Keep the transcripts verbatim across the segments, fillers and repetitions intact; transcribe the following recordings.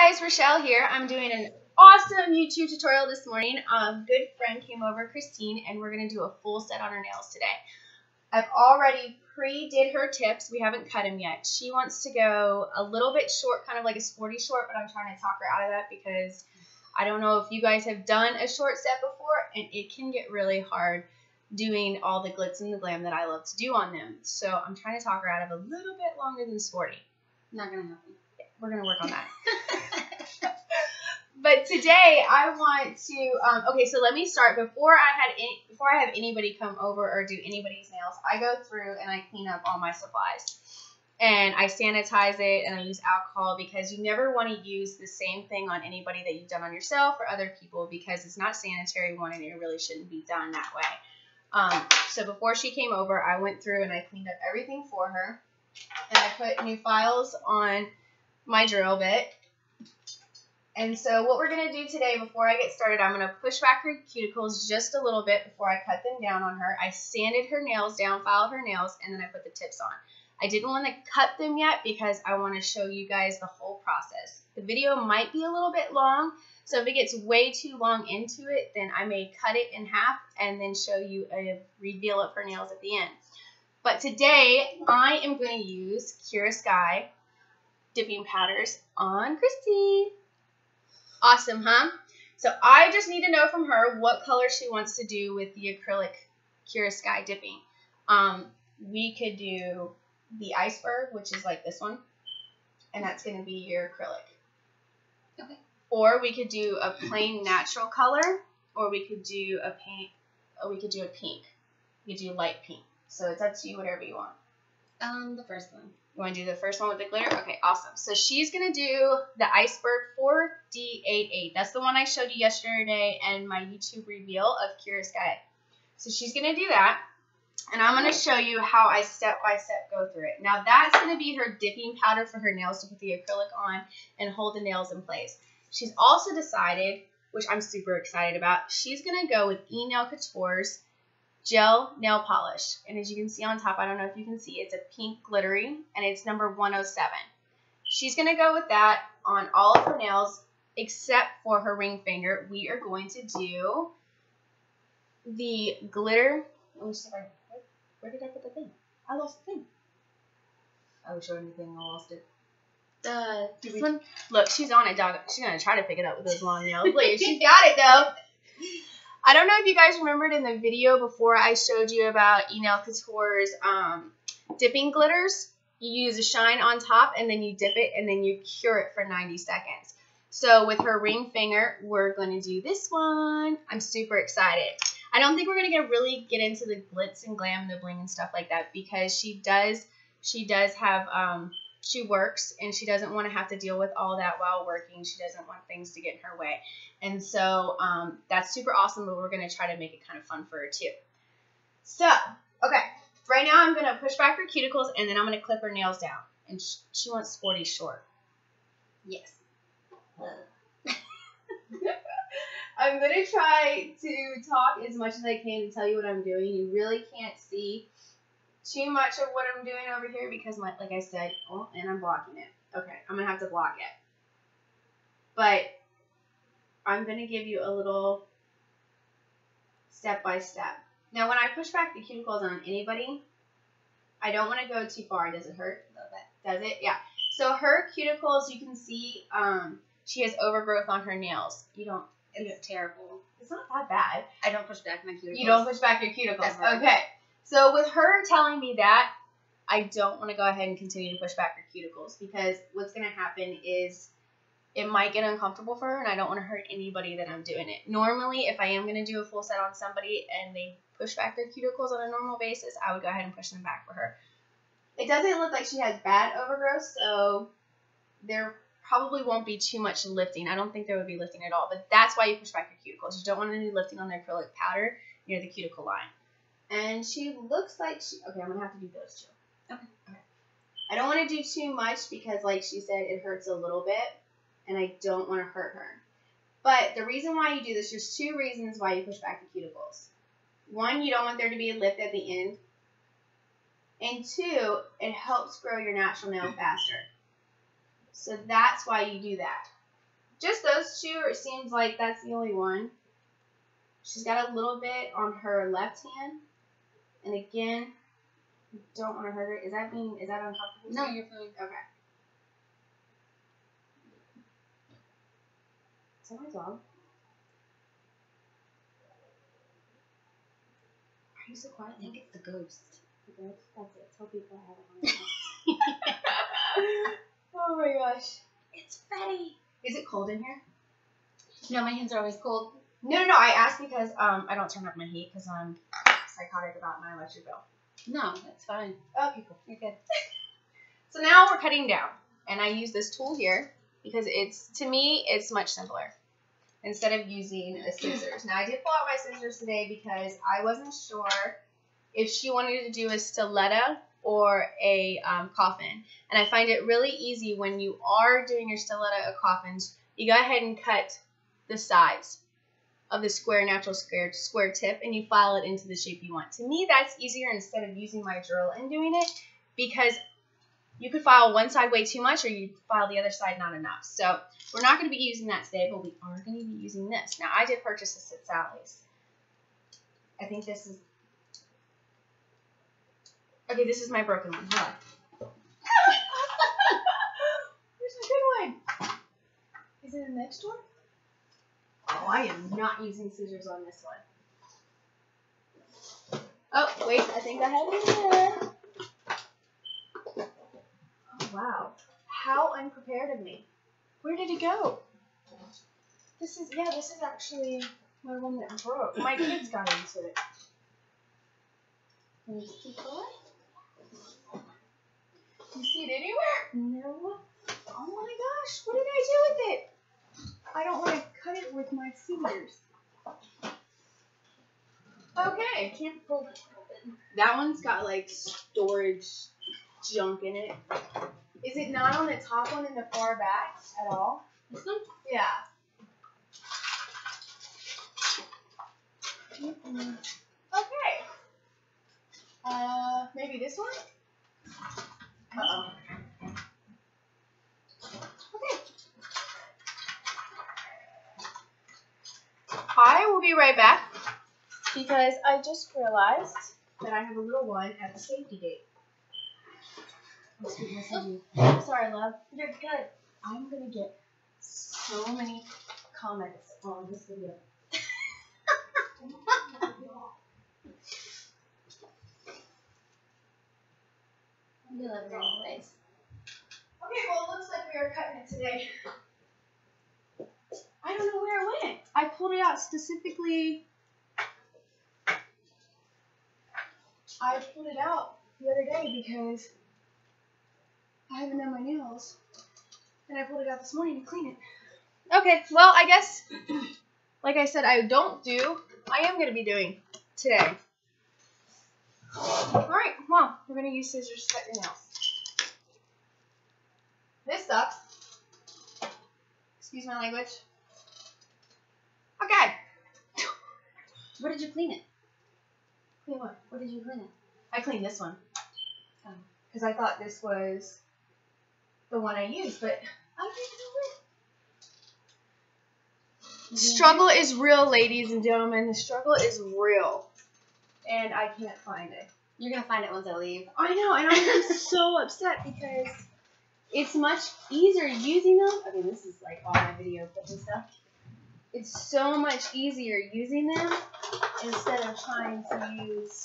guys, Rochelle here. I'm doing an awesome YouTube tutorial this morning. Um, good friend came over, Christine, and we're going to do a full set on her nails today. I've already pre-did her tips. We haven't cut them yet. She wants to go a little bit short, kind of like a sporty short, but I'm trying to talk her out of that because I don't know if you guys have done a short set before, and it can get really hard doing all the glitz and the glam that I love to do on them. So I'm trying to talk her out of a little bit longer than sporty. Not going to happen. We're going to work on that. But today I want to, um, okay, so let me start. Before I had any, before I have anybody come over or do anybody's nails, I go through and I clean up all my supplies. And I sanitize it and I use alcohol because you never want to use the same thing on anybody that you've done on yourself or other people because it's not sanitary, one, and it really shouldn't be done that way. Um, so before she came over, I went through and I cleaned up everything for her. And I put new files on my drill bit. And so what we're going to do today before I get started, I'm going to push back her cuticles just a little bit before I cut them down on her. I sanded her nails down, filed her nails, and then I put the tips on. I didn't want to cut them yet because I want to show you guys the whole process. The video might be a little bit long, so if it gets way too long into it, then I may cut it in half and then show you a reveal of her nails at the end. But today, I am going to use Kiara Sky dipping powders on Christy. Awesome, huh? So I just need to know from her what color she wants to do with the acrylic Kiara Sky dipping. Um, we could do the Iceberg, which is like this one, and that's going to be your acrylic. Okay. Or we could do a plain natural color, or we could do a paint, or we could do a pink. We could do light pink. So it's up to you, whatever you want. Um, the first one. You want to do the first one with the glitter? Okay, awesome. So she's going to do the Iceberg four D eighty-eight. That's the one I showed you yesterday and my YouTube reveal of Kiara Sky. So she's going to do that. And I'm going to show you how I step-by-step go through it. Now, that's going to be her dipping powder for her nails to put the acrylic on and hold the nails in place. She's also decided, which I'm super excited about, she's going to go with E-Nail Couture's gel nail polish. And as you can see on top, I don't know if you can see, it's a pink glittery, and it's number one oh seven. She's going to go with that on all of her nails except for her ring finger. We are going to do the glitter. Let me see if I, where did I put the thing? I lost the thing. I was showing the thing, I lost it. Uh, this we, one? Look, she's on it, dog. She's going to try to pick it up with those long nails. Look, she's got it, though. I don't know if you guys remembered in the video before I showed you about E-Nail Couture's um, dipping glitters. You use a shine on top, and then you dip it, and then you cure it for ninety seconds. So with her ring finger, we're going to do this one. I'm super excited. I don't think we're going to get really get into the glitz and glam, the bling and stuff like that because she does she does have um she works and she doesn't want to have to deal with all that while working. She doesn't want things to get in her way. And so um that's super awesome, but we're going to try to make it kind of fun for her too. So, okay. Right now I'm going to push back her cuticles and then I'm going to clip her nails down. And she, she wants sporty short. Yes. I'm going to try to talk as much as I can to tell you what I'm doing. You really can't see too much of what I'm doing over here because, my, like I said, oh, and I'm blocking it. Okay, I'm going to have to block it. But I'm going to give you a little step-by-step. Now, when I push back the cuticles on anybody, I don't want to go too far. Does it hurt? A little bit. Does it? Yeah. So her cuticles, you can see um, she has overgrowth on her nails. You don't. It's terrible. It's not that bad. I don't push back my cuticles. You don't push back your cuticles. Okay. So with her telling me that, I don't want to go ahead and continue to push back her cuticles because what's going to happen is it might get uncomfortable for her and I don't want to hurt anybody that I'm doing it. Normally, if I am going to do a full set on somebody and they push back their cuticles on a normal basis, I would go ahead and push them back for her. It doesn't look like she has bad overgrowth, so there probably won't be too much lifting. I don't think there would be lifting at all, but that's why you push back your cuticles. You don't want any lifting on the acrylic powder near the cuticle line. And she looks like she, okay, I'm going to have to do those two. Okay. Okay. I don't want to do too much because, like she said, it hurts a little bit, and I don't want to hurt her. But the reason why you do this, there's two reasons why you push back the cuticles. One, you don't want there to be a lift at the end. And two, it helps grow your natural nail faster. So that's why you do that. just those two, it seems like that's the only one. She's got a little bit on her left hand. And again, don't want to hurt her. Is that being, is that uncomfortable? No, you're fine. Okay. Is that my dog? Are you so quiet? I think it's the ghost. The ghost? That's it. Tell people I have it on. Oh my gosh. It's Freddy. Is it cold in here? No, my hands are always cold. No, no, no. I asked because um I don't turn up my heat because I'm psychotic about my electric bill. No, that's fine. Okay, cool. You're good. So now we're cutting down, and I use this tool here because it's, to me, it's much simpler instead of using the scissors. Now I did pull out my scissors today because I wasn't sure if she wanted to do a stiletto or a um, coffin, and I find it really easy when you are doing your stiletto or coffins. You go ahead and cut the sides of the square, natural square, square tip, and you file it into the shape you want. To me, that's easier instead of using my drill and doing it, because you could file one side way too much or you file the other side not enough. So we're not going to be using that today, but we are going to be using this. Now, I did purchase this at Sally's. I think this is... Okay, this is my broken one. Hold on. Where's my good one? Is it in the next one? Oh, I am not using scissors on this one. Oh, wait, I think I have it in there. Oh, wow. How unprepared of me. Where did it go? This is, yeah, this is actually my one that broke. My kids got into it. Can you see it? Do you see it anywhere? No. Oh my gosh, what did I do with it? I don't want to cut it with my fingers. Okay. Can't pull it open. That one's got like storage junk in it. Is it not on the top one in the far back at all? This one? Yeah. Mm-hmm. Okay. Uh, maybe this one? Uh-oh. Okay. I will be right back because I just realized that I have a little one at the safety gate. Oh, sorry, love. You're good. I'm going to get so many comments on this video. You love it anyways. Okay, well, it looks like we are cutting it today. I don't know where it went. I pulled it out specifically. I pulled it out the other day because I haven't done my nails. And I pulled it out this morning to clean it. Okay, well, I guess, like I said, I don't do, I am going to be doing today. Alright, well, we're going to use scissors to cut your nails. This sucks. Excuse my language. Okay. Where did you clean it? Clean what? Where did you clean it? I cleaned this one. Oh. Because I thought this was the one I used, but I don't know. Struggle is real, ladies and gentlemen. The struggle is real. And I can't find it. You're going to find it once I leave. I know, and I'm so upset because it's much easier using them. Okay, this is like all my video clips and stuff. It's so much easier using them instead of trying to use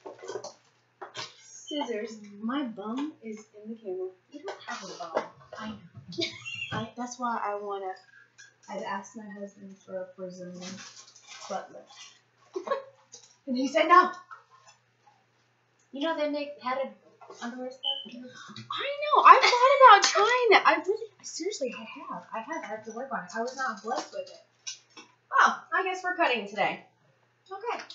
scissors. My bum is in the camera. You don't have a bum. I know. I, that's why I want to. I've asked my husband for a Brazilian butt lift. And he said no. You know they make padded underwear stuff? I know. I've thought about trying that. I really, seriously, I have. I have. I have to work on it. I was not blessed with it. Well, I guess we're cutting today. Okay.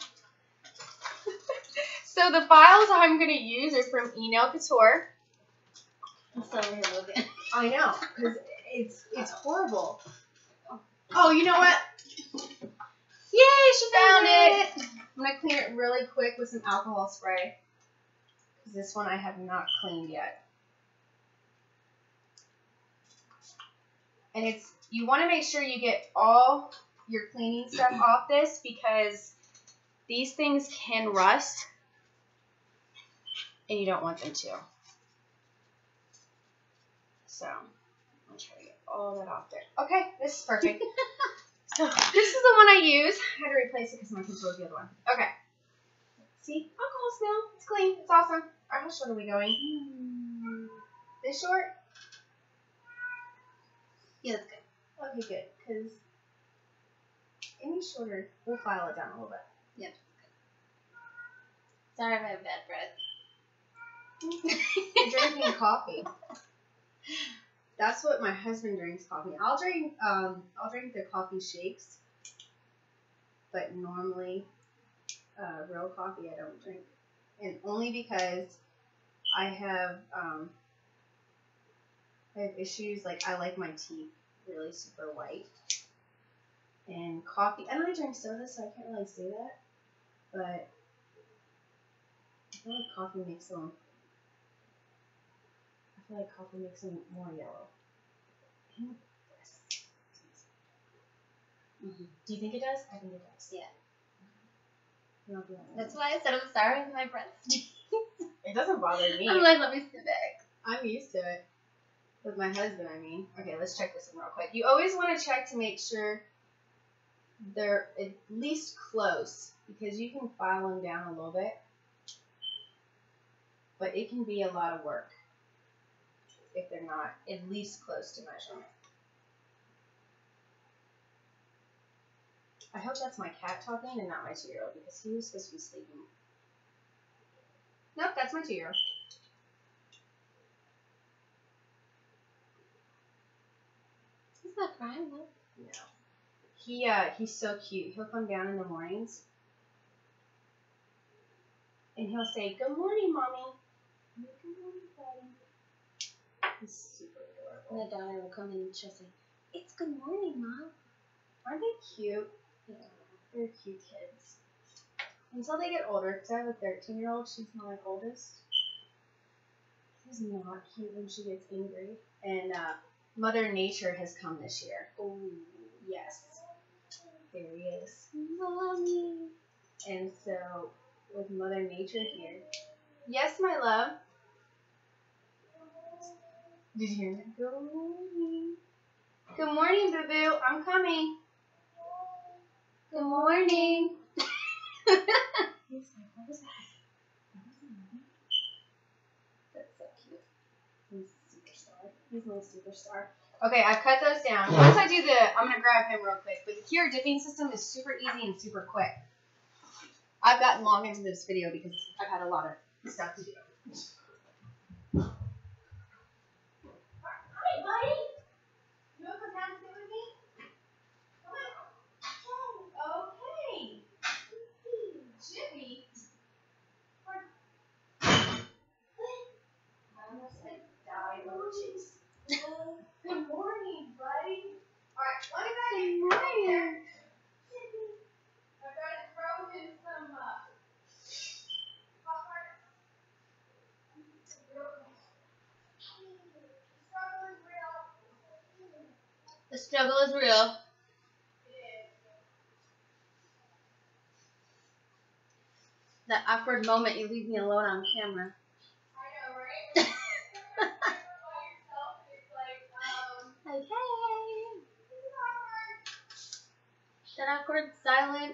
So the files I'm going to use are from Eno Couture. I'm still here looking. I know, because it's it's horrible. Oh, you know what? Yay, she found it. I'm going to clean it really quick with some alcohol spray. Because this one I have not cleaned yet. And it's you want to make sure you get all your cleaning stuff off this because these things can rust and you don't want them to. So I'm going to try to get all that off there. Okay, this is perfect. So this is the one I use. I had to replace it because my kids broke the other one. Okay. See? Alcohol smell. It's clean. It's awesome. All right, how short are we going? Hmm. This short? Yeah, that's good. Okay, good. Because any shorter, we'll file it down a little bit. Yep. Sorry if I have bad breath. You're drinking coffee. That's what my husband drinks coffee. I'll drink um I'll drink the coffee shakes. But normally uh, real coffee I don't drink. And only because I have um I have issues like I like my tea really super white. And coffee, I don't drink soda, so I can't really say that. But I feel like coffee makes them. I feel like coffee makes them more yellow. Mm-hmm. Do you think it does? I think it does. Yeah. No, no, no. That's why I said I'm sorry with my breath. It doesn't bother me. I'm like, let me sit back. I'm used to it. With my husband, I mean. Okay, let's check this one real quick. You always want to check to make sure they're at least close because you can file them down a little bit. But it can be a lot of work if they're not at least close to measurement. I hope that's my cat talking and not my two-year-old because he was supposed to be sleeping. Nope, that's my two-year-old. He's not crying though. No. He uh he's so cute. He'll come down in the mornings and he'll say, "Good morning, Mommy." Good morning, Daddy. He's super adorable. And the daughter will come in and she'll say, "It's good morning, Mom." Aren't they cute? Yeah. They're cute kids. Until they get older, because I have a thirteen-year-old. She's my oldest. She's not cute when she gets angry. And uh, Mother Nature has come this year. Oh, yes. There he is. Mommy. And so, with Mother Nature here. Yes, my love. Did you hear that? Good morning. Good morning, boo-boo. I'm coming. Good morning. He's like, what was that? What was that? That's so cute. He's a superstar. He's my superstar. Okay, I've cut those down. Once I do the, I'm going to grab him real quick. But the Kiara dipping system is super easy and super quick. I've gotten long into this video because I've had a lot of stuff to do. Hi, buddy. You want to come down and sit with me? Come on. Okay. Jimmy. I almost like died on the cheeks. Good morning, buddy. Alright, let me back in. Good morning. I've got to throw in some uh, popcorn. The struggle is real. That awkward moment you leave me alone on camera. I know, right? Like, hey. That awkward silence.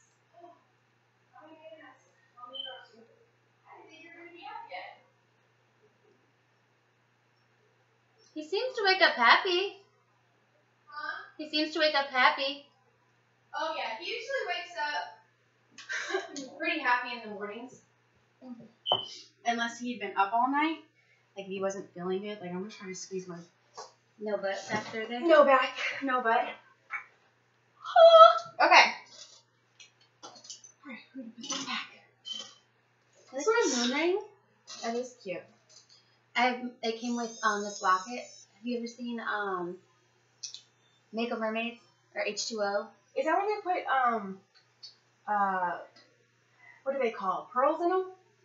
He seems to wake up happy. Huh? He seems to wake up happy. Oh yeah, he usually wakes up pretty happy in the mornings. Unless he'd been up all night. Like he wasn't feeling good. Like I'm gonna try to squeeze my No butt after this. no back. No butt. Okay. Alright, we're gonna put them back. This is a moon ring. That is cute. I have, it came with um this locket. Have you ever seen um Makeup Mermaids or H two O? Is that when they put um uh what do they call it? Pearls in them?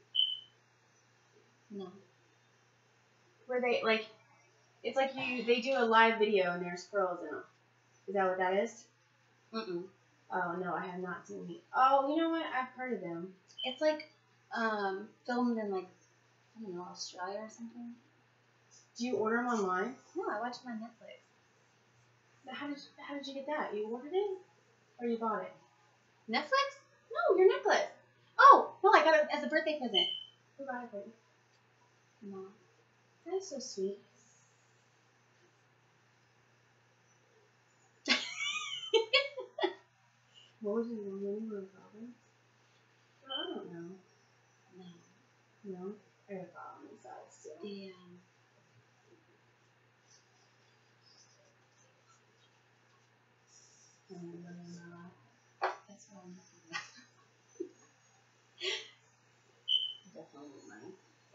No. Where they like it's like you they do a live video and there's pearls in them. Is that what that is? Mm-mm. Oh, no, I have not seen it. Oh, you know what? I've heard of them. It's like um, filmed in like, I don't know, Australia or something. Do you order them online? No, I watch them on Netflix. How did, how did you get that? You ordered it? Or you bought it? Netflix? No, your necklace. Oh, no, I got it as a birthday present. Who got it for you? No. That is so sweet. What was your name? You were a problem? I don't know. No. No? I got a problem inside still. Yeah. That's what I'm looking at. Definitely money.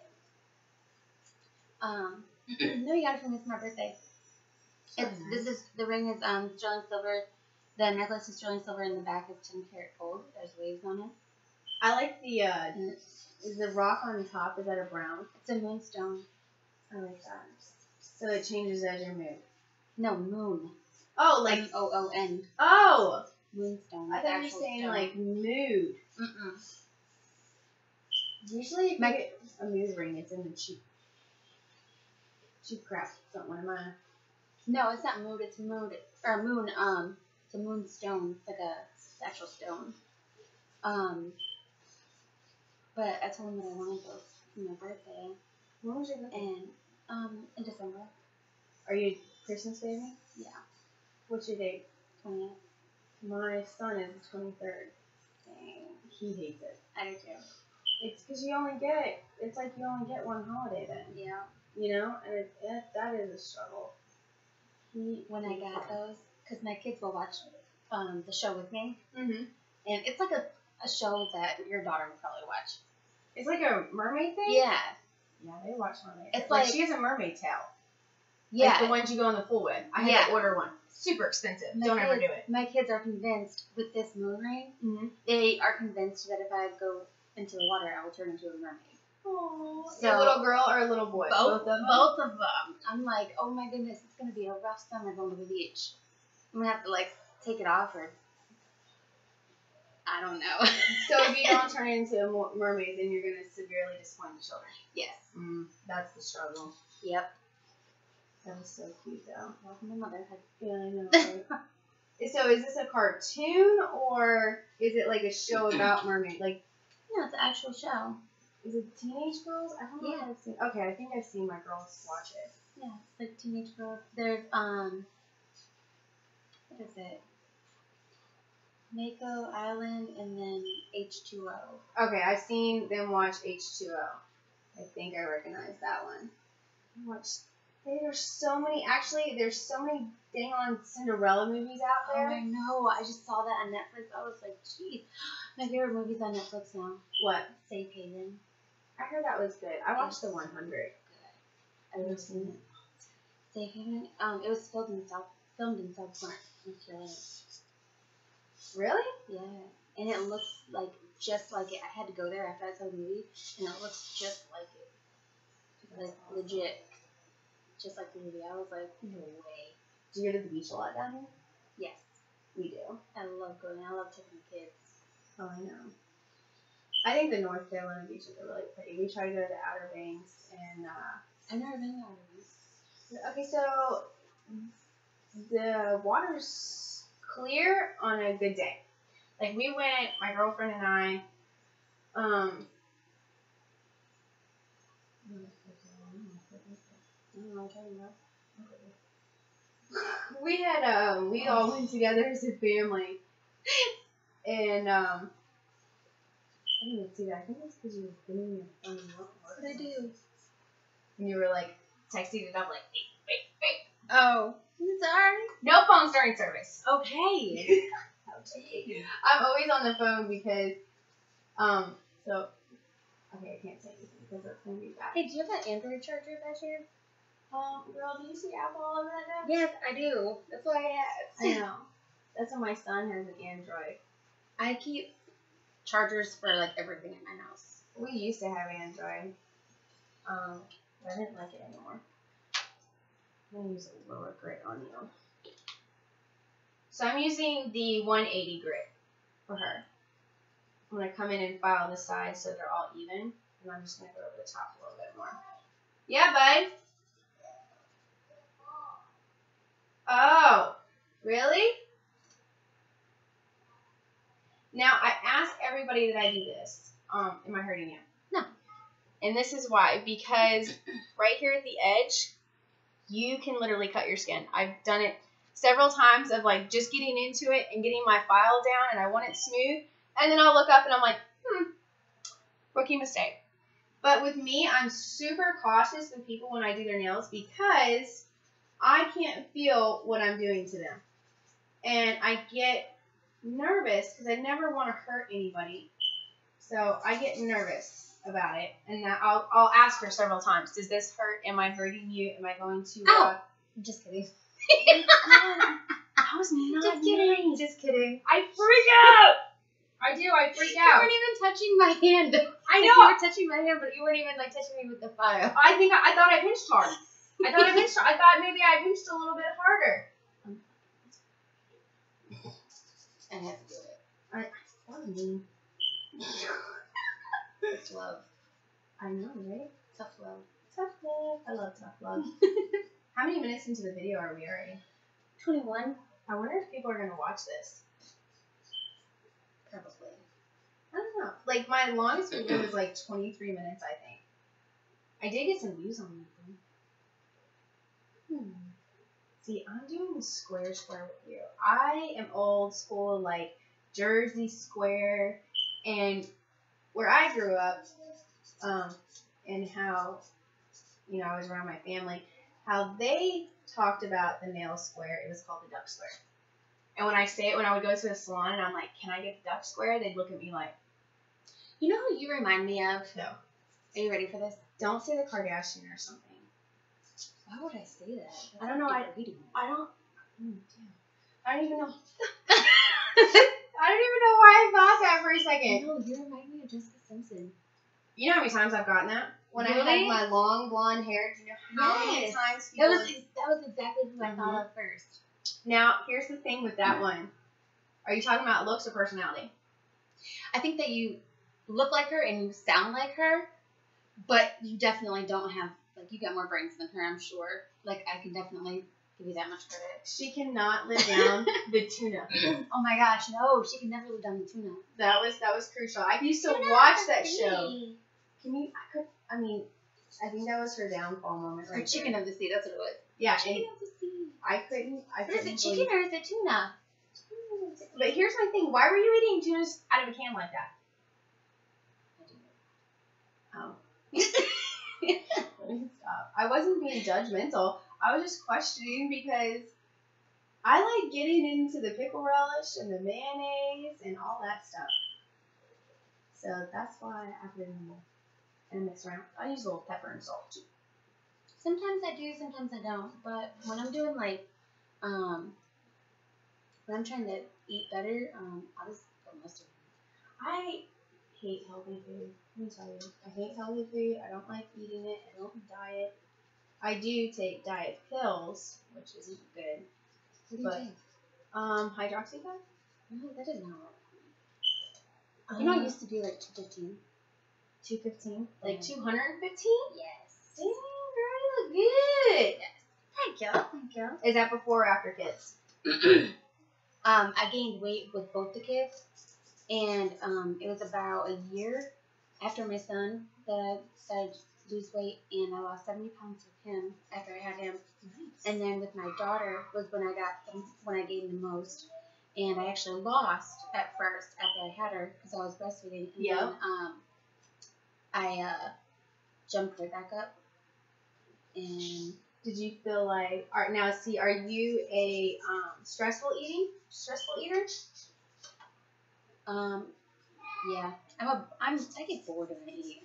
Um, no, you got it for me for my birthday. It's nice. This is, the ring is um sterling silver. The necklace is sterling silver, and the back is ten karat gold. There's waves on it. I like the, uh, And it's, is the rock on top, is that a brown? it's a moonstone. I like that. So it changes as you move. No, moon. Oh, like, M O O N. oh! Moonstone. I thought you were actual saying, stone. like, mood. Mm-mm. Usually if My- you get a mood ring, it's in the cheap, cheap crap. Something am I? No, it's not mood. It's mood or moon. Um, it's a moonstone. It's like a actual stone. Um, but I told him that I wanted those for my birthday, When was your birthday? and um, in December. Are you a Christmas baby? Yeah, What's your date? twentieth. My son is the twenty-third. Dang, he hates it. I do too. It's because you only get, it's like you only get one holiday then. Yeah. You know? And it, it, that is a struggle. He, When I got those, because my kids will watch um the show with me, Mm-hmm. and it's like a, a show that your daughter would probably watch. It's like a mermaid thing? Yeah. Yeah, they watch mermaid. It's like, like- she has a mermaid tail. Yeah. Like the ones you go in the pool with. I had Yeah. to order one. Super expensive. My Don't kids, ever do it. My kids are convinced with this moon ring. Mm-hmm. They are convinced that if I go into the water, I will turn into a mermaid. Oh, So- a little girl or a little boy? Both, of them? both of them. I'm like, oh my goodness, it's gonna be a rough summer going to the beach. I'm gonna have to like take it off, or I don't know. So if you don't turn into a mo- mermaid, then you're going to severely disappoint the children. Yes. Mm, that's the struggle. Yep. That was so cute, though. Welcome to motherhood. Yeah, I know. Right? So is this a cartoon, or is it like a show about mermaid? Like, No, it's an actual show. is it teenage girls? I don't know. Yeah. If I've seen. Okay, I think I've seen my girls watch it. Yeah, it's like teenage girls. There's um, what is it? Mako Island, and then H two O. Okay, I've seen them watch H two O. I think I recognize that one. I watched. There's so many. Actually, there's so many dang on Cinderella movies out Oh, there. I know. I just saw that on Netflix. I was like, geez. My favorite movie's on Netflix now. What? Safe Haven. I heard that was good. I watched the one hundred. I've never seen it. Safe Haven. Um, it was filmed in South filmed in South Park, North Carolina. Really? Yeah, and it looks like just like it. I had to go there after I saw the movie, and it looks just like it, like legit, just like the movie. I was like, no way. Do you go to the beach a lot down here? Yes, We do. I love going. I love taking the kids. Oh, I know. I think the North Carolina beaches are really pretty. We try to go to the Outer Banks and. Uh, I've never been there. okay, so the water's clear on a good day. Like we went, my girlfriend and I. Um. I don't know what I'm talking about. We had um we all went together as a family, and um I didn't even see that. I think it's because you were getting your phone. What did I do? And you were like texting it up like, wait, wait, wait. Oh, I'm sorry. No phones during service. Okay. I'm always on the phone because um so okay I can't say anything because it's gonna be bad. Hey, do you have that Android charger back here? Um girl, do you see Apple all over that now? Yes, I do. That's why I asked. I know. That's why my son has an Android. I keep chargers for like everything in my house. We used to have Android. Um, but I didn't like it anymore. I'm gonna use a lower grit on you. So I'm using the one eighty grit for her. I'm going to come in and file the sides so they're all even. And I'm just going to go over the top a little bit more. Yeah, bud? Oh, really? Now, I ask everybody that I do this. Um, am I hurting you? No. And this is why. Because right here at the edge, you can literally cut your skin. I've done it several times of like just getting into it and getting my file down and I want it smooth. And then I'll look up and I'm like, hmm, rookie mistake. But with me, I'm super cautious with people when I do their nails because I can't feel what I'm doing to them. And I get nervous because I never want to hurt anybody. So I get nervous about it. And I'll, I'll ask her several times, does this hurt? Am I hurting you? Am I going to... Ow. Uh, I'm just kidding. I was not Just kidding. nice. Just kidding. I freak out. I do. I freak You out. weren't even touching my hand. I Like, know. you were touching my hand, but you weren't even like touching me with the file. I think I, I thought I pinched hard. I thought I pinched. I thought maybe I pinched a little bit harder. I have to do it. I, that was mean. It's love. I know, right? Tough love. Tough love. I love tough love. How many minutes into the video are we already? twenty-one. I wonder if people are gonna watch this. Probably. I don't know. Like my longest video was like twenty-three minutes, I think. I did get some views on that thing. Hmm. See, I'm doing the square square with you. I am old school, like Jersey Square, and where I grew up, um, and how, you know, I was around my family, how they talked about the nail square, it was called the duck square. And when I say it, when I would go to a salon and I'm like, can I get the duck square? They'd look at me like, You know who you remind me of? no. Are you ready for this? Don't say the Kardashian or something. Why would I say that? That's I don't know. I, degrading. I don't. Mm, damn. I don't even know. I don't even know why I thought that for a second. No, you remind me of Jessica Simpson. You know how many times I've gotten that? When I Really? had my long blonde hair, do you know how many Yes. times That people was would- that was exactly who I Mhm. thought of first. Now, here's the thing with that one. Are you talking about looks or personality? I think that you look like her and you sound like her, but you definitely don't have, like, you got more brains than her, I'm sure. Like, I can definitely give you that much credit. She cannot live down the tuna. Oh my gosh, no, she can never live down the tuna. That was that was crucial. I used to Tuna watch is that the show. sea. Can you? I could. I mean, I think that was her downfall moment, Or right? chicken there. of the sea, that's what it was. Yeah, Chicken and of the sea. I couldn't. I But is couldn't it chicken believe- or is it tuna? But here's my thing. Why were you eating tuna out of a can like that? Oh. Let me stop. I wasn't being judgmental. I was just questioning because I like getting into the pickle relish and the mayonnaise and all that stuff. So that's why I put it in there and mix around. I use a little pepper and salt too. Sometimes I do, sometimes I don't. But when I'm doing like, um, when I'm trying to eat better, um, I'll just put mustard. I hate healthy food. Let me tell you. I hate healthy food. I don't like eating it. I don't diet. I do take diet pills, which isn't good. What do you But- think? Um, hydroxycut? No, that does not work. Um, You know, I used to do like two fifteen. two fifteen? Like Mhm. two hundred fifteen? Yes. Dang, girl, you look good. Thank you. Thank you. Is that before or after kids? Um, I gained weight with both the kids, and um, it was about a year after my son that I started to lose weight, and I lost seventy pounds with him after I had him. And then with my daughter was when I got the, when I gained the most, and I actually lost at first after I had her because I was breastfeeding, and Yeah. then um, I uh, jumped right back up, and Did you feel like, are, now see, are you a um, stressful eating, stressful eater? um, yeah, I'm a I'm I get bored when I eat.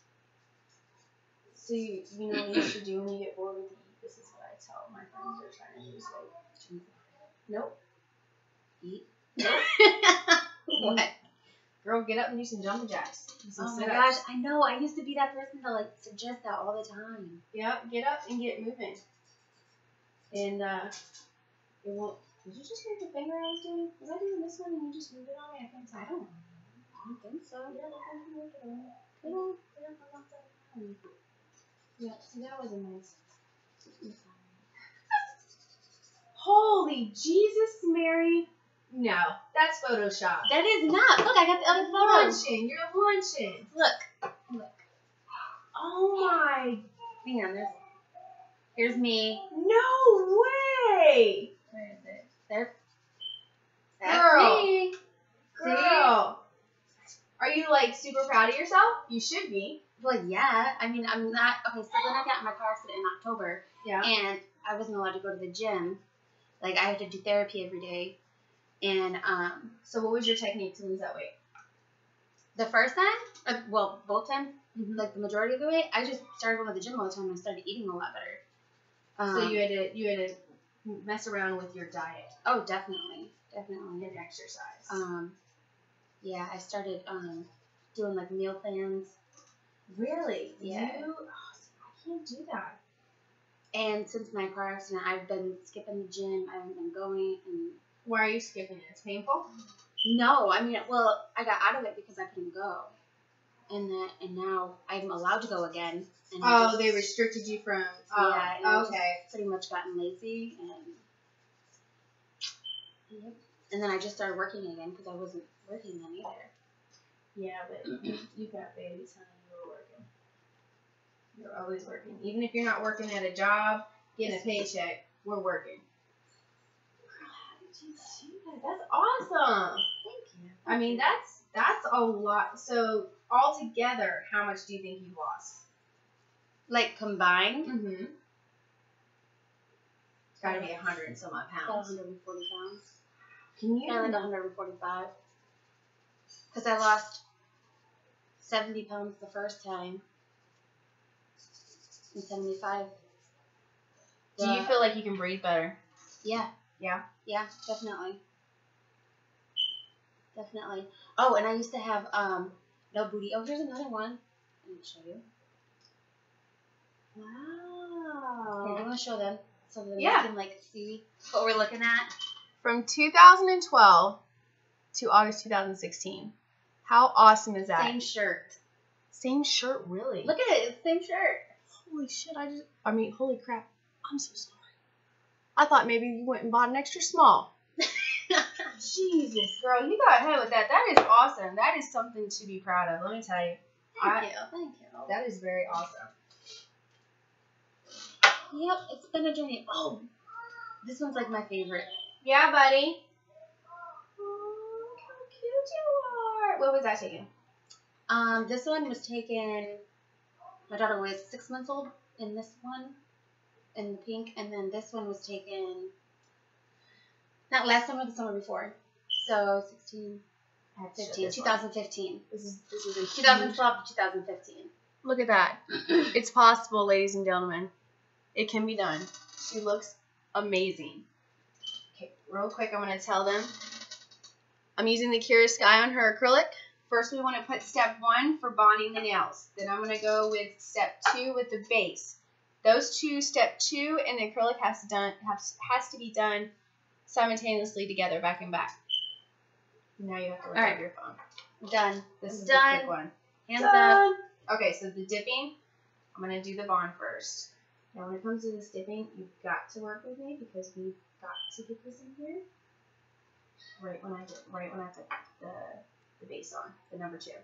So you, you know what you should do when you get bored with eat? This is what I tell my friends who are trying to lose weight. Nope. Eat. Nope. What? Girl, get up and do some jumping jacks. Do some Oh my sit-ups. gosh, I know. I used to be that person to like suggest that all the time. Yep, get up and get moving. And uh, it won't Did you just move the finger I was doing? Was I doing this one and you just moved it on me? I couldn't tell. I don't know. I don't think so. Yeah, I think you moved it on me. Could have. Yeah, see, that was a nice. Holy Jesus, Mary. No, that's Photoshop. That is not. Look, I got the other You're photo. lunching. You're lunching. Look. Look. Oh my. Hang on, there's. Here's me. No way. Where is it? There. That's Girl. me. Girl. Are you like super proud of yourself? You should be. Well, yeah. I mean, I'm not. Okay, so then I got in my car accident in October. Yeah. And I wasn't allowed to go to the gym. Like, I had to do therapy every day. And, um, So what was your technique to lose that weight? the first time, uh, well, both times, Mm-hmm. like the majority of the way, I just started going to the gym all the time and I started eating a lot better. Um, So you had to you had to mess around with your diet Oh, definitely. Definitely. and exercise. Um, yeah, I started, um, doing, like, meal plans. Really? Yeah. You, oh, I can't do that. And since my car accident, I've been skipping the gym. I haven't been going. And Why are you skipping it? It's painful? no, I mean, well, I got out of it because I couldn't go. And that, and now I'm allowed to go again. And I Oh, just- they restricted you from. Oh, Yeah, and I've okay. just pretty much gotten lazy, and yep. And then I just started working again because I wasn't working then either. Yeah, but you, you got babies, honey. You're working. You're always working. Even if you're not working at a job, getting a paycheck, we're working. How did you do that? That's awesome. Thank you. I mean, that's that's a lot. So altogether, how much do you think you've lost? Like combined, Mm-hmm. It's got to be a hundred and some odd about pounds. one hundred forty pounds. Can you? Yeah, like one hundred forty-five. Because I lost seventy pounds the first time, and seventy-five. Do you the- feel like you can breathe better? Yeah. Yeah. Yeah, definitely. Definitely. Oh, and I used to have um no booty. Oh, here's another one. Let me show you. Wow. Here, I'm gonna show them so that Yeah. you can like see what we're looking at. From two thousand twelve to August two thousand sixteen. How awesome is that? Same shirt. Same shirt, really? Look at it. It's the same shirt. Holy shit, I just, I mean, holy crap. I'm so sorry. I thought maybe you went and bought an extra small. Jesus, girl, you got ahead with that. That is awesome. That is something to be proud of. Let me tell you. Thank I- you. Thank you. That is very awesome. Yep, it's been a journey. Oh, this one's like my favorite. Yeah, buddy. Oh, look how cute you are. What was that taken? Um, this one was taken. My daughter was six months old in this one, in the pink, and then this one was taken. Not last summer, the summer before. So sixteen, fifteen, twenty fifteen. This is this is a twenty twelve to twenty fifteen. Look at that. It's possible, ladies and gentlemen. It can be done. She looks amazing. Okay, real quick, I'm going to tell them. I'm using the Kiara Sky on her acrylic. First, we want to put step one for bonding the nails. Then I'm going to go with step two with the base. Those two, step two and the acrylic has to, done, has, has to be done simultaneously together, back and back. Now you have to look All at right. your phone. Done. This is Done. the quick one. Hands up. Done. Okay, so the dipping, I'm going to do the bond first. Now, when it comes to this dipping, you've got to work with me because we've got to get this in here right when I get, right when I put the the base on, the number two.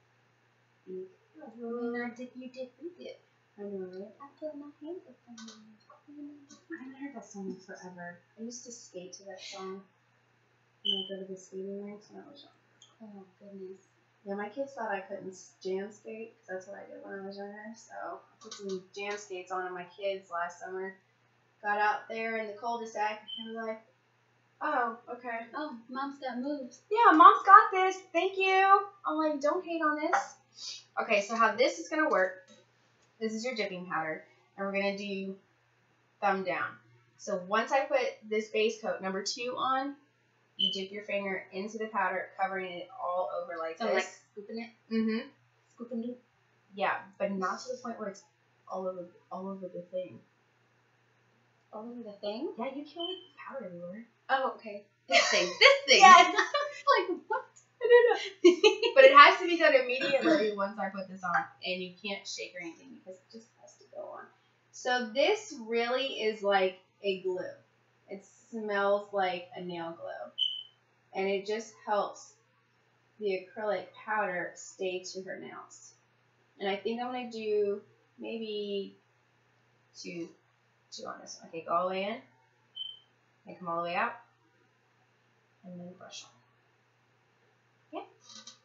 When I dip, you dip, you dip. I know, right? I put my hand up on my I haven't heard that song in forever. I used to skate to that song when I go to the skating rinks when I was young. Oh, goodness. Yeah, my kids thought I couldn't jam skate because that's what I did when I was younger. So I put some jam skates on, and my kids last summer got out there in the cul-de-sac and was like, "Oh, okay. Oh, mom's got moves. Yeah, mom's got this. Thank you." I'm like, "Don't hate on this." Okay, so how this is gonna work? This is your dipping powder, and we're gonna do thumb down. So once I put this base coat number two on, you dip your finger into the powder, covering it all over like So, this. like, scooping it. Mm-hmm. Scooping it. Yeah, but not to the point where it's all over all over the thing. all over the thing? Yeah, you can't leave powder everywhere. Oh, okay. This thing. This thing. Yes. Like, what? I don't know. But it has to be done immediately once I put this on. And you can't shake or anything because it just has to go on. So this really is like a glue. It smells like a nail glue. And it just helps the acrylic powder stay to her nails. And I think I'm going to do maybe two, two on this one. Okay, go all the way in. And come all the way out. And then brush on. Okay.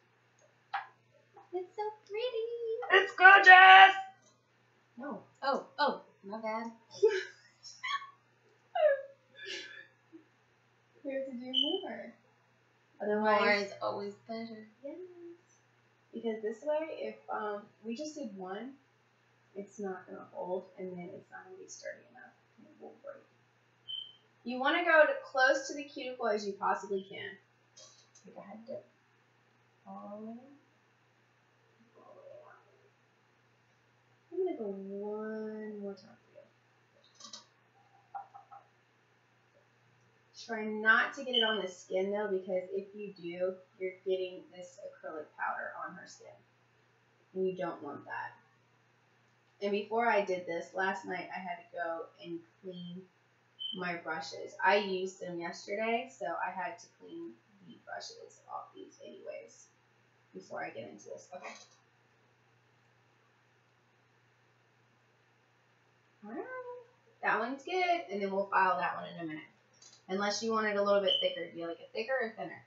It's so pretty. It's gorgeous! No. Oh, oh, my bad. We have to do more. More Otherwise, is always better. yes. Because this way, if um we just did one, it's not gonna hold, and then it's not gonna be sturdy enough, and it will break. You want to go to close to the cuticle as you possibly can. Okay, go ahead, dip. All the way in. All the way out. I'm gonna go one more time for you. Try not to get it on the skin though, because if you do, you're getting this acrylic powder on her skin. And you don't want that. And before I did this, last night I had to go and clean my brushes. I used them yesterday, so I had to clean the brushes off these anyways before I get into this. Okay. Alright. That one's good, and then we'll file that one in a minute. Unless you want it a little bit thicker. Do you like it thicker or thinner?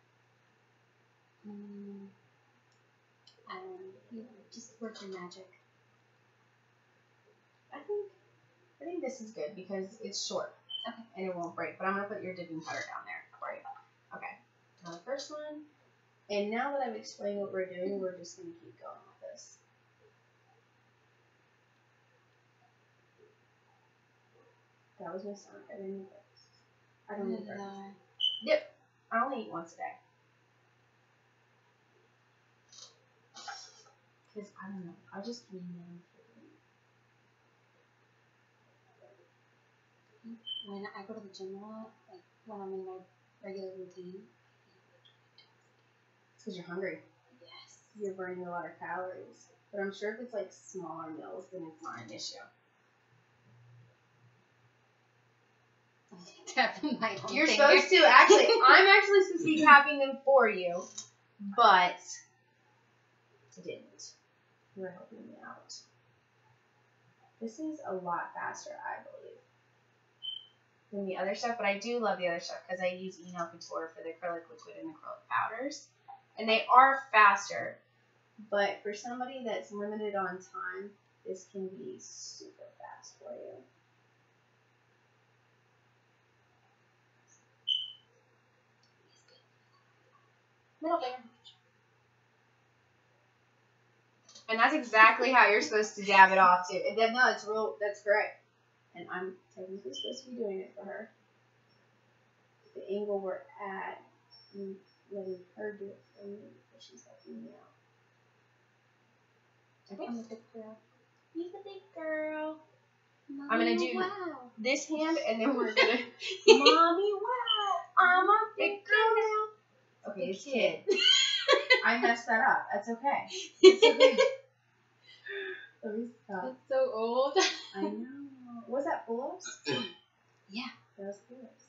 Mm, I don't know. You just work your magic. I think I think this is good because it's short. Okay. And it won't break. But I'm going to put your dipping powder down there for you. Okay. Now the first one. And now that I've explained what we're doing, we're just going to keep going with this. That was my stomach. I didn't eat this. I don't eat breakfast. Yep. I only eat once a day. Because, I don't know. I just clean them. When I go to the gym a lot, like when I'm in my regular routine. It's because you're hungry. Yes. You're burning a lot of calories. But I'm sure if it's like smaller meals, then it's not an issue. Tapping my own You're finger. supposed to actually. I'm actually supposed to be tapping them for you, but I didn't. You were helping me out. This is a lot faster, I believe, than the other stuff. But I do love the other stuff because I use Eno Couture for the acrylic liquid and acrylic powders, and they are faster. But for somebody that's limited on time, this can be super fast for you. Middle finger. And that's exactly how you're supposed to dab it off too. And then, no, it's real. That's correct. And I'm technically supposed to be doing it for her. The angle we're at, and letting her do it for me because she's helping me out. Okay. I'm a big girl. You're the big girl. Mommy, I'm gonna do wow. this hand, and then we're gonna. Mommy, wow! I'm a big girl now. Okay, it's kid. I messed that up. That's okay. It's okay. Let me stop. It's so old. I know. Was that pull-ups? Yeah. That was pull-ups.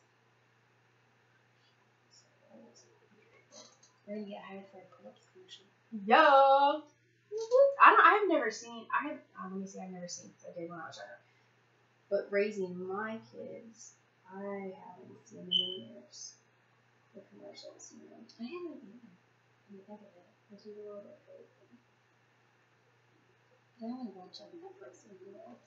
We're gonna get hired for a pull-ups commercial. Yo. I don't. I've never seen. I have. Uh, let me see. I've never seen. Because I did when I was younger. But raising my kids, I haven't seen them in years. The commercials, you know. I haven't either. When you think of it. Which is a little bit crazy. I only watch on Netflix and videos.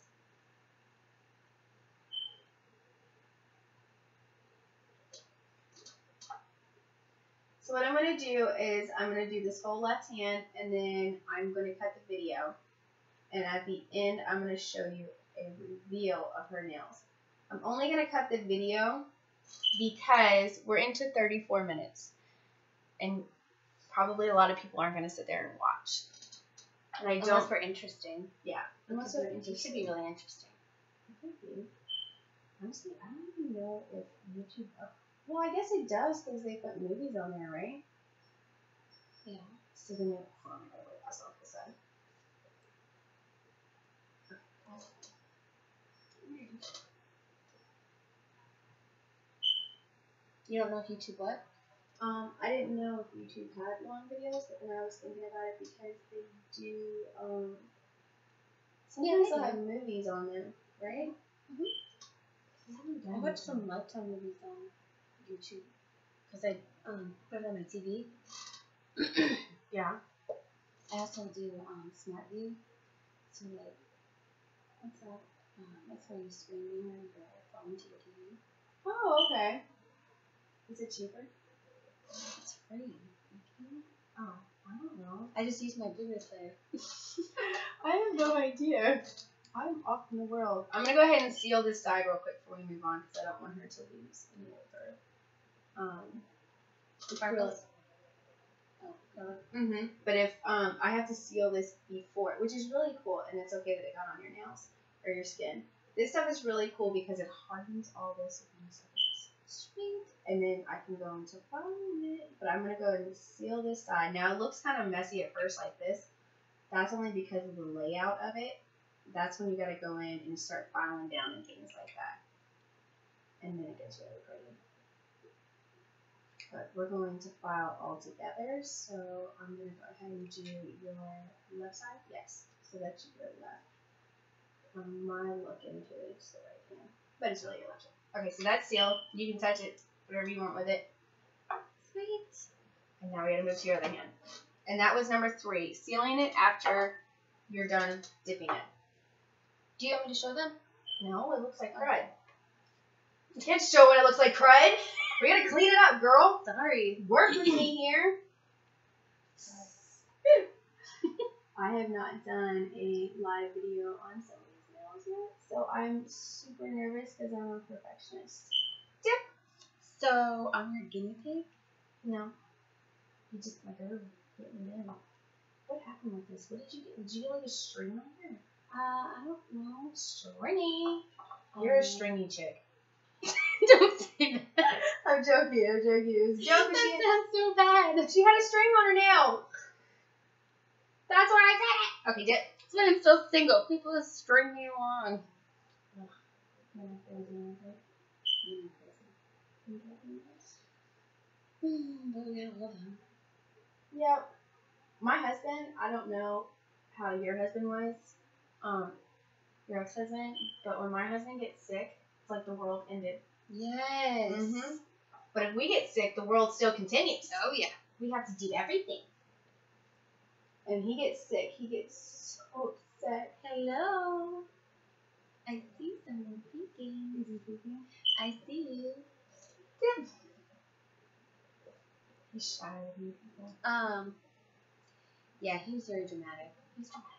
So what I'm going to do is I'm going to do this whole left hand, and then I'm going to cut the video. And at the end, I'm going to show you a reveal of her nails. I'm only going to cut the video because we're into thirty-four minutes. And probably a lot of people aren't going to sit there and watch. And I Unless don't. we're interesting. Yeah. Unless It we're should interested. be really interesting. It could be. Honestly, I don't even know if YouTube. Up- well, I guess it does because they put movies on there, right? Yeah. So then it. Oh, I gotta wait this off the side. You don't know if YouTube what? Um, I didn't know if YouTube had long videos, but then I was thinking about it because they do. Um, sometimes Yeah, they'll they have movies on them, right? Mm-hmm. I watch some Lifetime movies on YouTube because I um put it on my T V. Yeah. I also do um Smart View. So like, what's that? Um, that's where you stream your phone to your T V. Oh, okay. Is it cheaper? It's free. Okay. Oh, I don't know. I just use my Blu-ray player. I have no idea. I'm off in the world. I'm gonna go ahead and seal this side real quick before we move on because I don't want her to lose any of her. Um, Sparkles. Oh, color. Mm-hmm. But if um, I have to seal this before, which is really cool, and it's okay that it got on your nails or your skin. This stuff is really cool because it hardens all this within seconds. Sweet. And then I can go into filing it. But I'm gonna go and seal this side. Now it looks kind of messy at first, like this. That's only because of the layout of it. That's when you gotta go in and start filing down and things like that. And then it gets really pretty. But we're going to file all together, so I'm going to go ahead and do your left side. Yes, so that's your left. On my look into it, it's the right hand, but it's really your left hand. Okay, so that's sealed. You can touch it, whatever you want with it. Sweet. And now we got to move to your other hand. And that was number three, sealing it after you're done dipping it. Do you want me to show them? No, it looks like crud. You can't show what it looks like crud. We gotta clean it up, girl. Sorry. Work with me here. I have not done a live video on some of these nails yet, so I'm super nervous because I'm a perfectionist. Dip. So I'm your guinea pig? No. You just like oh, get me in. What happened with this? What did you get? Did you get like a string on here? Uh, I don't know. Stringy. You're um, a stringy chick. Don't say that. I'm joking. I'm joking. It was a joke. That She had, sounds so bad. she had a string on her nail. That's why I said it. Okay, dip. That's why I'm so single. People just string me along. Hmm, but we gotta love him. Yep. My husband, I don't know how your husband was, um, your ex-husband, but when my husband gets sick, it's like the world ended. Yes. Mm-hmm. But if we get sick, the world still continues. Oh, yeah. We have to do everything. And he gets sick. He gets so upset. Hello. I see someone peeking. Is he peeking? I see you. Yeah. He's shy of me, people. Um, yeah, he was very dramatic. He's dramatic.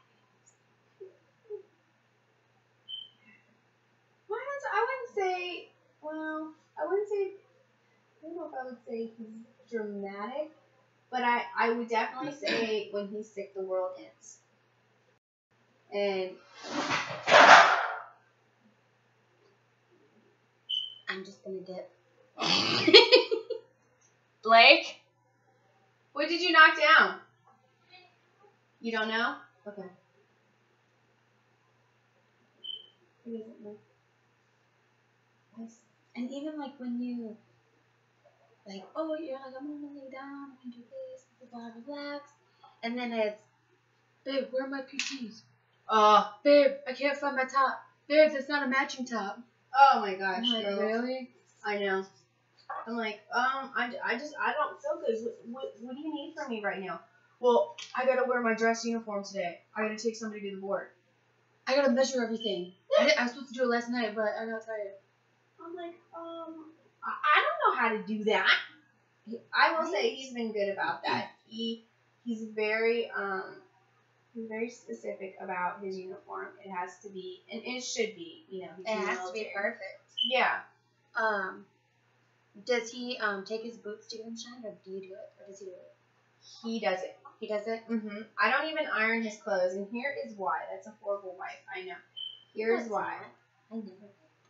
My husband, I wouldn't say, well, I wouldn't say, I don't know if I would say he's dramatic, but I, I would definitely say when he's sick, the world ends. And I'm just gonna dip. Blake, what did you knock down? You don't know? Okay. He doesn't know. Nice. And even like when you, like, oh, you're like, I'm gonna lay down, I'm gonna do this, blah, relax. And then it's, babe, where are my P Ts? Oh, Babe, I can't find my top. Babe, that's not a matching top. oh my gosh, I'm like, girl. really? I know. I'm like, um, I, I just, I don't feel good. What, what, what do you need from me right now? Well, I gotta wear my dress uniform today. I gotta take somebody to the board. I gotta measure everything. I, did, I was supposed to do it last night, but I got tired. I'm like, um, I, I don't know how to do that. He, I will say he's been good about that. He, he's very, um, he's very specific about his uniform. It has to be, and it should be, you know, he's It in the has to be military. perfect. Yeah. Um, does he um take his boots to get them shined, or do you do it, or does he do it? He does it. He does it. Mm-hmm. I don't even iron his clothes, and here is why. That's a horrible wife. I know. Here's That's why. not. I never.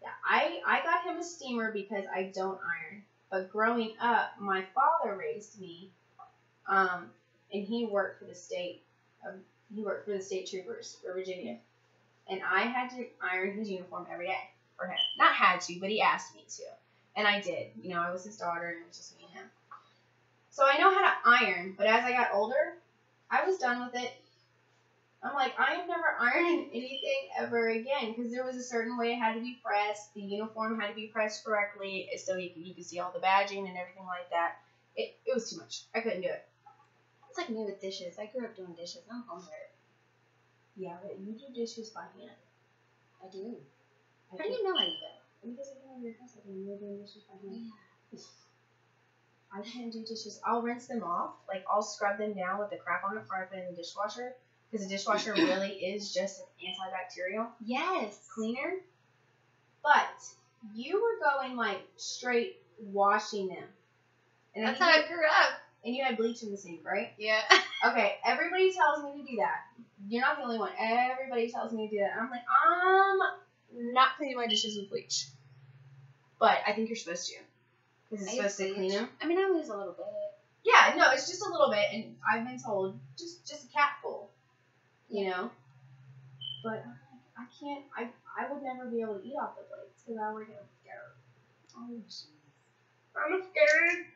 Yeah, I, I got him a steamer because I don't iron. But growing up, my father raised me, um, and he worked for the state. Um, he worked for the state troopers for Virginia. And I had to iron his uniform every day for him. Not had to, but he asked me to. And I did. You know, I was his daughter, and it was just me and him. So I know how to iron, but as I got older, I was done with it. I'm like, I am never ironing anything ever again, because there was a certain way it had to be pressed. The uniform had to be pressed correctly, so you could, you could see all the badging and everything like that. It, it was too much. I couldn't do it. It's like me with dishes. I grew up doing dishes. I'm homeware. Yeah, but you do dishes by hand. I do. I How do you know I do that? Because I came over your house, I didn't know doing dishes by hand. Yeah. I can't do dishes. I'll rinse them off. Like, I'll scrub them down with the crap on it before I put it in the dishwasher. Because the dishwasher really is just an antibacterial Yes. cleaner. But you were going, like, straight washing them. And That's you how I had, grew up. and you had bleach in the sink, right? Yeah. Okay, everybody tells me to do that. You're not the only one. Everybody tells me to do that. And I'm like, I'm not cleaning my dishes with bleach. But I think you're supposed to. Because it's I supposed to use clean bleach. them. I mean, I lose a little bit. Yeah, no, it's just a little bit. And I've been told, just just a capful. You know? But I, I can't, I I would never be able to eat off the plates. Because I would get scared. Oh, jeez. I'm scared.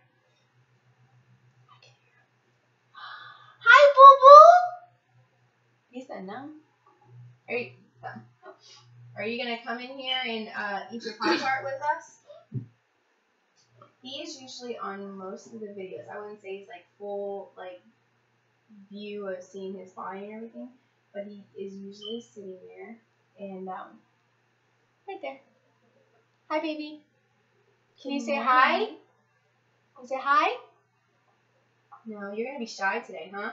Hi, Boo Boo. He said no. Are you, oh. Are you gonna come in here and uh, eat your Pop Tart with us? He is usually on most of the videos. I wouldn't say he's like full like view of seeing his body and everything, but he is usually sitting there and um, right there. Hi, baby. Can you say hi? Can you say hi? No, you're gonna be shy today, huh?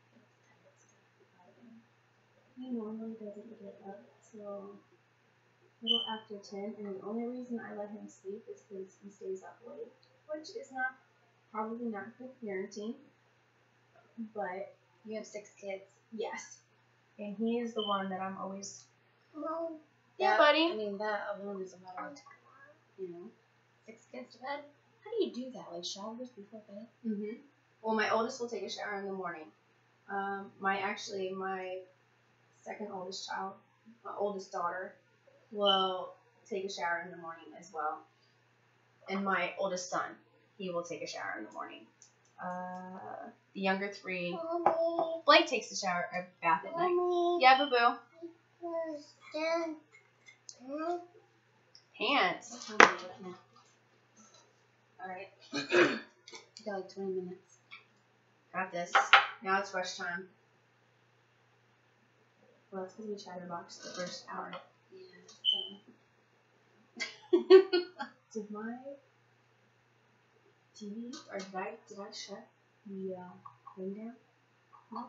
He normally doesn't get up till a little after ten, and the only reason I let him sleep is because he stays up late, which is not probably not good parenting, but You have six kids. yes, and he is the one that I'm always. Well, Yeah, that, buddy. I mean, that alone is a matter of, you know, six kids to bed. How do you do that? Like showers before bed? Mhm. Well, my oldest will take a shower in the morning. Um, my actually my second oldest child, my oldest daughter, will take a shower in the morning as well. And my oldest son, he will take a shower in the morning. Uh, the younger three, Mommy. Blake takes a shower, a bath at night. Mommy. Yeah, boo boo. Pants. What time are we looking at? Alright. We got like twenty minutes. Got this. Now it's rush time. Well, it's because we chatterboxed the first hour. Yeah. Did my T V, or did I, did I shut the uh, thing down? No.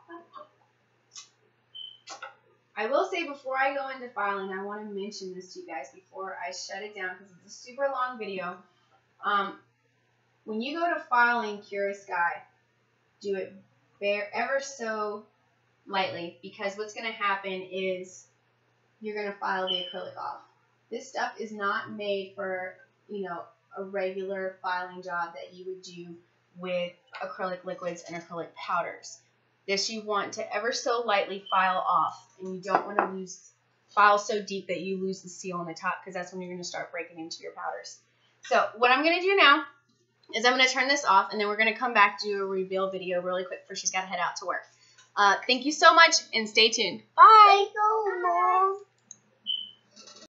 I will say before I go into filing, I want to mention this to you guys before I shut it down because it's a super long video. Um, when you go to filing Kiara Sky, do it bare, ever so lightly, because what's going to happen is you're going to file the acrylic off. This stuff is not made for, you know, a regular filing job that you would do with acrylic liquids and acrylic powders. This you want to ever so lightly file off, and you don't want to lose, file so deep that you lose the seal on the top, because that's when you're going to start breaking into your powders. So what I'm going to do now is I'm going to turn this off, and then we're going to come back to do a reveal video really quick before she's got to head out to work. Uh, thank you so much, and stay tuned. Bye!